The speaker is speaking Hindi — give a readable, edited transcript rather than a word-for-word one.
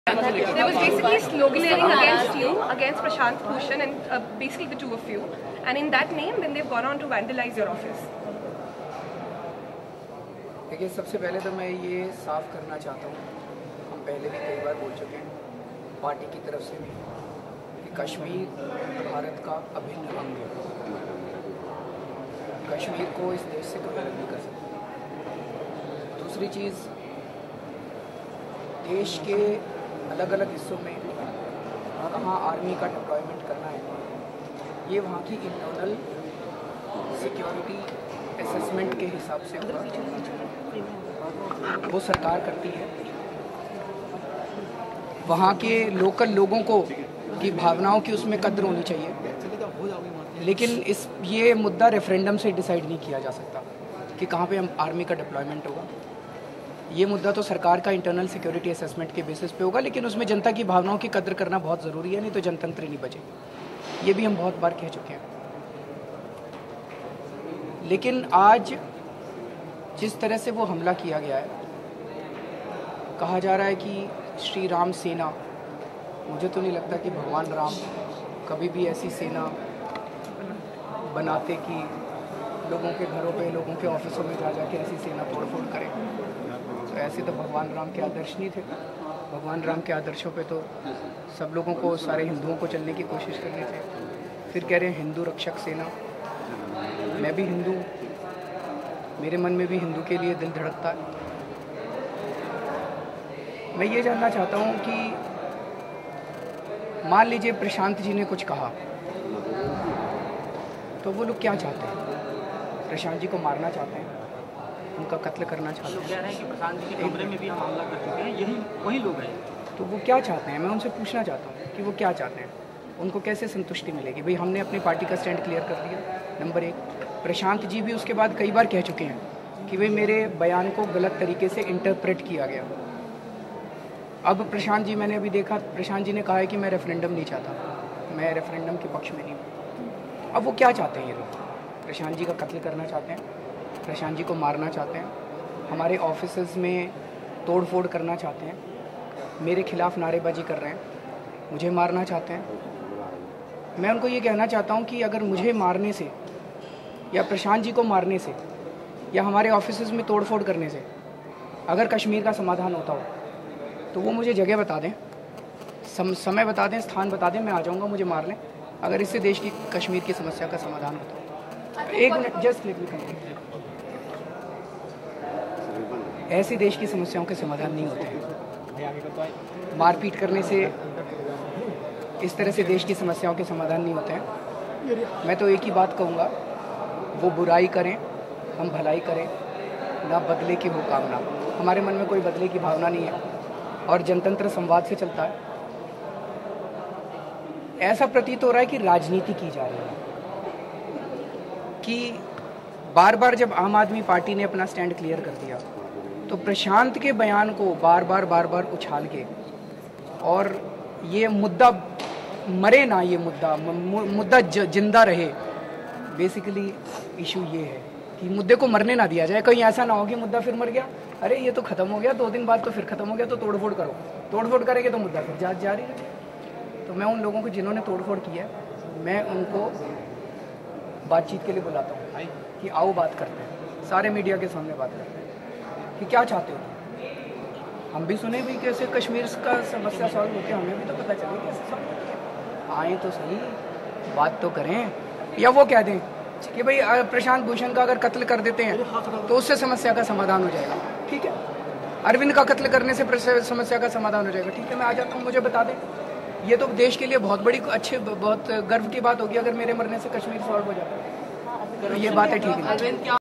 There was basically sloganeering against you, against Prashant Bhushan, and basically the two of you. And in that name, then they've gone on to vandalize your office. देखिए, सबसे पहले तो मैं ये साफ करना चाहता हूँ, हम पहले भी कई बार बोल चुके हैं पार्टी की तरफ से भी कि कश्मीर भारत का अभिन्न अंग है। कश्मीर को इस देश से कोई अलग नहीं कर सकता। दूसरी चीज़, देश के अलग अलग हिस्सों में कहाँ आर्मी का डिप्लॉयमेंट करना है, ये वहाँ की इंटरनल सिक्योरिटी असेसमेंट के हिसाब से होगा, वो सरकार करती है। वहाँ के लोकल लोगों को की भावनाओं की उसमें कद्र होनी चाहिए, लेकिन ये मुद्दा रेफरेंडम से डिसाइड नहीं किया जा सकता कि कहाँ पे हम आर्मी का डिप्लॉयमेंट होगा। ये मुद्दा तो सरकार का इंटरनल सिक्योरिटी असेसमेंट के बेसिस पे होगा, लेकिन उसमें जनता की भावनाओं की कद्र करना बहुत ज़रूरी है, नहीं तो जनतंत्र नहीं बचे। ये भी हम बहुत बार कह चुके हैं। लेकिन आज जिस तरह से वो हमला किया गया है, कहा जा रहा है कि श्री राम सेना, मुझे तो नहीं लगता कि भगवान राम कभी भी ऐसी सेना बनाते कि लोगों के घरों पे, लोगों के ऑफिसों में जा के ऐसी सेना तोड़फोड़ करे। तो ऐसे तो भगवान राम के आदर्श नहीं थे। भगवान राम के आदर्शों पे तो सब लोगों को, सारे हिंदुओं को चलने की कोशिश करनी चाहिए। फिर कह रहे हैं हिंदू रक्षक सेना। मैं भी हिंदू, मेरे मन में भी हिंदू के लिए दिल धड़कता है। मैं ये जानना चाहता हूँ कि मान लीजिए प्रशांत जी ने कुछ कहा, तो वो लोग क्या चाहते हैं? प्रशांत जी को मारना चाहते हैं, उनका कत्ल करना चाहते हैं। कह रहे हैं कि प्रशांत जी के कमरे में भी हम हमला कर चुके हैं, यही वही लोग हैं। तो वो क्या चाहते हैं? मैं उनसे पूछना चाहता हूँ कि वो क्या चाहते हैं, उनको कैसे संतुष्टि मिलेगी? भाई, हमने अपनी पार्टी का स्टैंड क्लियर कर दिया, नंबर एक। प्रशांत जी भी उसके बाद कई बार कह चुके हैं कि भाई मेरे बयान को गलत तरीके से इंटरप्रेट किया गया। अब प्रशांत जी, मैंने अभी देखा, प्रशांत जी ने कहा है कि मैं रेफरेंडम नहीं चाहता, मैं रेफरेंडम के पक्ष में नहीं हूँ। अब वो क्या चाहते हैं? ये लोग प्रशांत जी का कत्ल करना चाहते हैं, प्रशांत जी को मारना चाहते हैं, हमारे ऑफिसेज में तोड़फोड़ करना चाहते हैं, मेरे खिलाफ नारेबाजी कर रहे हैं, मुझे मारना चाहते हैं। मैं उनको ये कहना चाहता हूँ कि अगर मुझे मारने से या प्रशांत जी को मारने से या हमारे ऑफिसेज में तोड़फोड़ करने से अगर कश्मीर का समाधान होता हो, तो वो मुझे जगह बता दें, समय बता दें, स्थान बता दें, मैं आ जाऊँगा, मुझे मार लें। अगर इससे देश की, कश्मीर की समस्या का समाधान होता हो। एक minute, just let me complete. ऐसे देश की समस्याओं के समाधान नहीं होते हैं। मारपीट करने से, इस तरह से देश की समस्याओं के समाधान नहीं होते हैं। मैं तो एक ही बात कहूँगा, वो बुराई करें, हम भलाई करें, ना बदले की हो कामना। हमारे मन में कोई बदले की भावना नहीं है और जनतंत्र संवाद से चलता है। ऐसा प्रतीत हो रहा है कि राजनीति की जा रही है, कि बार बार जब आम आदमी पार्टी ने अपना स्टैंड क्लियर कर दिया, तो प्रशांत के बयान को बार बार उछाल के, और ये मुद्दा मरे ना, ये मुद्दा जिंदा रहे। बेसिकली इशू ये है कि मुद्दे को मरने ना दिया जाए। कहीं ऐसा ना हो कि मुद्दा फिर मर गया, अरे ये तो खत्म हो गया, 2 दिन बाद तो फिर खत्म हो गया, तो तोड़फोड़ करो। तोड़फोड़ करेंगे तो मुद्दा फिर जारी रहे। तो मैं उन लोगों को जिन्होंने तोड़फोड़ की है, मैं उनको बातचीत के लिए बुलाता हूँ कि आओ बात करते हैं, सारे मीडिया के सामने बात करते हैं कि क्या चाहते हो। हम भी सुने भी कैसे कश्मीर का समस्या सॉल्व होती है, हमें भी तो पता चले कैसे सॉल्व होती है। आए तो सही, बात तो करें। या वो कह दें कि भाई प्रशांत भूषण का अगर कत्ल कर देते हैं तो उससे समस्या का समाधान हो जाएगा, ठीक है। अरविंद का कत्ल करने से समस्या का समाधान हो जाएगा, ठीक है, मैं आ जाता हूँ, मुझे बता दें। ये तो देश के लिए बहुत बड़ी, बहुत गर्व की बात होगी अगर मेरे मरने से कश्मीर सॉल्व हो जाता है। तो ये बातें ठीक है।